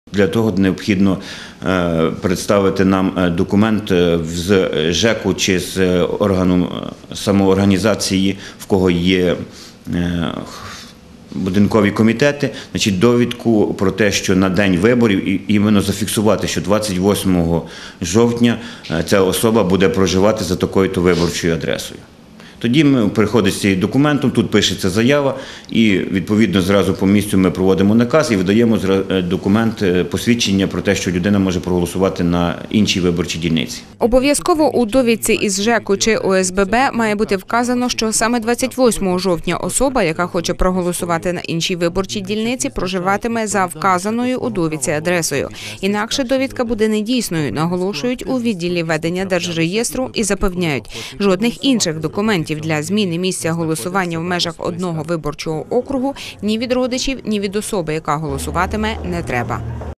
Для того необхідно представити нам документ з ЖЕКу чи з органу самоорганізації, в кого є будинкові комітети, значить, довідку про те, що на день виборів, і іменно зафіксувати, що 28 жовтня ця особа буде проживати за такою-то виборчою адресою. Тоді ми приходимо з цим документом, тут пишеться заява і відповідно зразу по місцю ми проводимо наказ і видаємо документ, посвідчення про те, що людина може проголосувати на іншій виборчій дільниці. Обов'язково у довідці із ЖЕКу чи ОСББ має бути вказано, що саме 28 жовтня особа, яка хоче проголосувати на іншій виборчій дільниці, проживатиме за вказаною у довідці адресою. Інакше довідка буде недійсною, наголошують у відділі ведення Держреєстру і запевняють, жодних інших документів для зміни місця голосування в межах одного виборчого округу ні від родичів, ні від особи, яка голосуватиме, не треба.